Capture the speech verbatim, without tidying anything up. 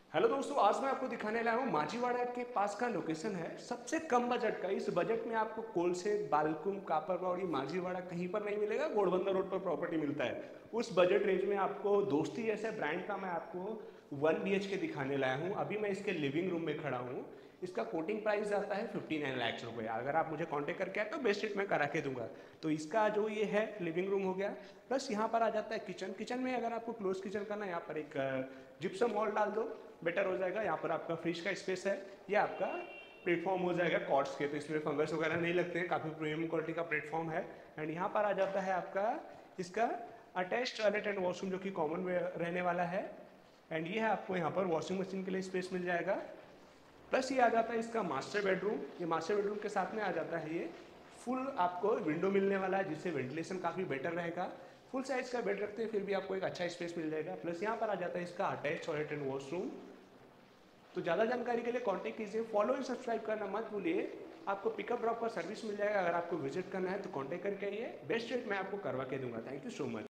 Hello दोस्तों, आज मैं आपको दिखाने लाया हूँ माजीवाड़ा के पास का लोकेशन है। सबसे कम बजट का, इस बजट में आपको कोलसे, बालकुम, कापरवाड़ी, माजीवाड़ा कहीं पर नहीं मिलेगा। घोड़बंदर रोड पर प्रॉपर्टी मिलता है। उस बजट रेंज में आपको दोस्ती जैसे ब्रांड का मैं आपको वन बी एच के दिखाने लाया हूँ। अभी मैं इसके लिविंग रूम में खड़ा हूँ। इसका कोटिंग प्राइस आता है फिफ्टी नाइन लाख रुपए। अगर आप मुझे कांटेक्ट करके आए तो बेस्ट रेट में करा के दूंगा। तो इसका जो ये है लिविंग रूम हो गया, प्लस यहाँ पर आ जाता है किचन। किचन में अगर आपको क्लोज किचन करना है, यहाँ पर एक जिप्सम वॉल डाल दो, बेटर हो जाएगा। यहाँ पर आपका फ्रिज का स्पेस है। ये आपका प्लेटफॉर्म हो जाएगा कॉर्ड्स के, तो इसमें फंगस वगैरह नहीं लगते हैं। काफ़ी प्रीमियम क्वालिटी का प्लेटफॉर्म है। एंड यहाँ पर आ जाता है आपका इसका अटैच टॉयलेट एंड वॉशरूम, जो कि कॉमन में रहने वाला है। एंड ये है आपको यहाँ पर वॉशिंग मशीन के लिए स्पेस मिल जाएगा। प्लस ये आ जाता है इसका मास्टर बेडरूम। ये मास्टर बेडरूम के साथ में आ जाता है ये फुल आपको विंडो मिलने वाला है, जिससे वेंटिलेशन काफ़ी बेटर रहेगा। फुल साइज का बेड रखते हैं फिर भी आपको एक अच्छा स्पेस मिल जाएगा। प्लस यहाँ पर आ जाता है इसका अटैच टॉयलेट एंड वॉशरूम। तो ज़्यादा जानकारी के लिए कांटेक्ट कीजिए। फॉलो एंड सब्सक्राइब करना मत भूलिए। आपको पिकअप ड्रॉप पर सर्विस मिल जाएगा। अगर आपको विजिट करना है तो कांटेक्ट करके आइए। बेस्ट रेट मैं आपको करवा के दूंगा। Thank you so much.